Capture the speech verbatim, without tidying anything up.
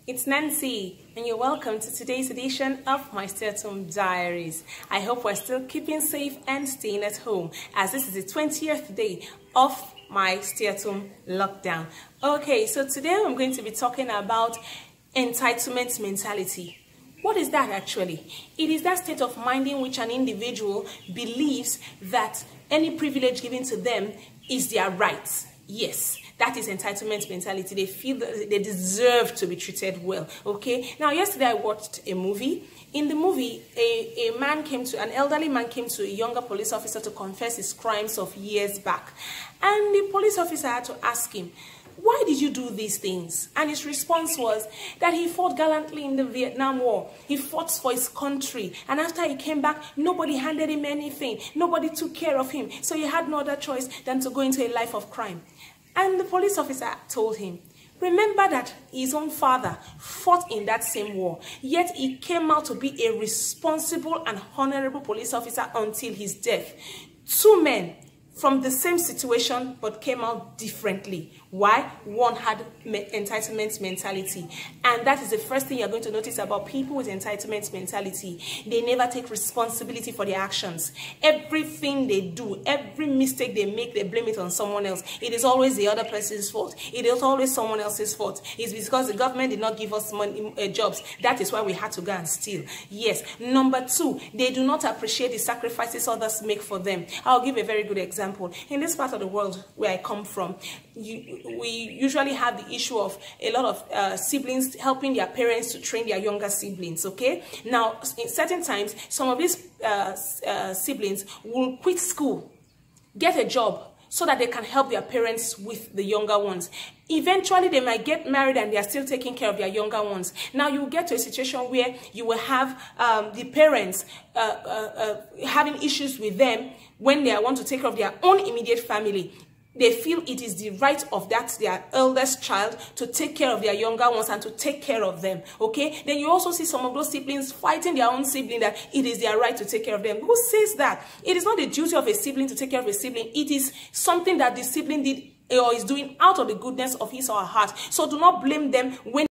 It's Nancy, and you're welcome to today's edition of my Stay at Home Diaries. I hope we're still keeping safe and staying at home, as this is the twentieth day of my Stay at Home lockdown. Okay, so today I'm going to be talking about entitlement mentality. What is that actually? It is that state of mind in which an individual believes that any privilege given to them is their right. Yes, that is entitlement mentality. They feel that they deserve to be treated well. Okay. Now, yesterday I watched a movie. In the movie, a, a man came to, an elderly man came to a younger police officer to confess his crimes of years back. And the police officer had to ask him, why did you do these things? And his response was that he fought gallantly in the Vietnam War. He fought for his country. And after he came back, nobody handed him anything. Nobody took care of him. So he had no other choice than to go into a life of crime. And the police officer told him, remember that his own father fought in that same war, yet he came out to be a responsible and honorable police officer until his death. Two men from the same situation but came out differently. Why? One had entitlement mentality. And that is the first thing you're going to notice about people with entitlement mentality. They never take responsibility for their actions. Everything they do, every mistake they make, they blame it on someone else. It is always the other person's fault. It is always someone else's fault. It's because the government did not give us money, uh, jobs. That is why we had to go and steal. Yes. Number two, they do not appreciate the sacrifices others make for them. I'll give a very good example. In this part of the world where I come from, you, we usually have the issue of a lot of uh, siblings helping their parents to train their younger siblings, okay? Now, in certain times, some of these uh, uh, siblings will quit school, get a job, so that they can help their parents with the younger ones. Eventually, they might get married and they are still taking care of their younger ones. Now, you get to a situation where you will have um, the parents uh, uh, uh, having issues with them when they want to take care of their own immediate family. They feel it is the right of that their eldest child to take care of their younger ones and to take care of them, okay? Then you also see some of those siblings fighting their own sibling that it is their right to take care of them. Who says that? It is not the duty of a sibling to take care of a sibling. It is something that the sibling did or is doing out of the goodness of his or her heart. So do not blame them when